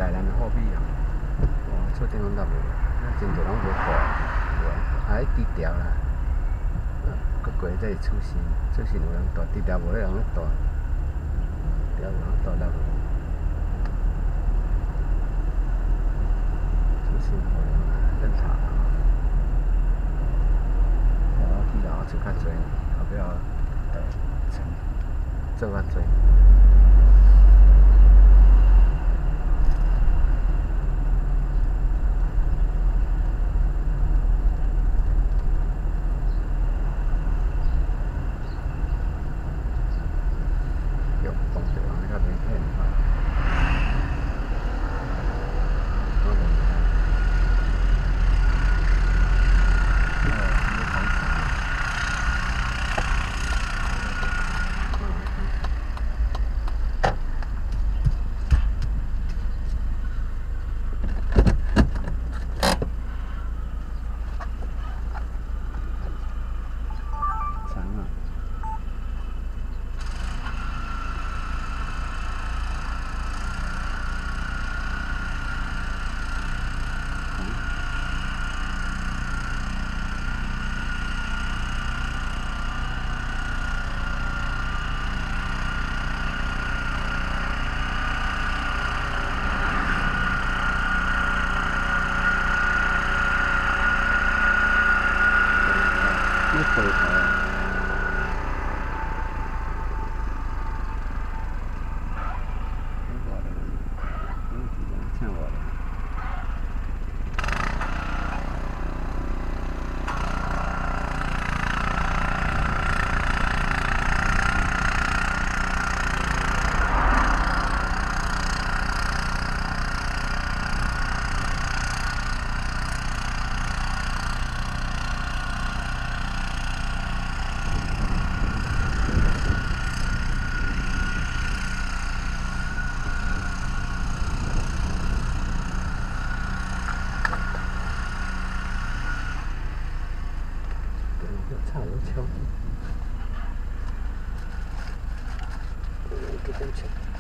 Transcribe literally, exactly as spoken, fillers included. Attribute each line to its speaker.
Speaker 1: 台南的货币啊，哇，出电风搭无，咱真侪拢无挂，无，还低调啦。搁过这出事，出事有人大，低调无咧人咧大，低调无人大了。出事无人认查，我去老出较济，后壁呃，做较济。 回头。听我的。 差有枪，有点枪。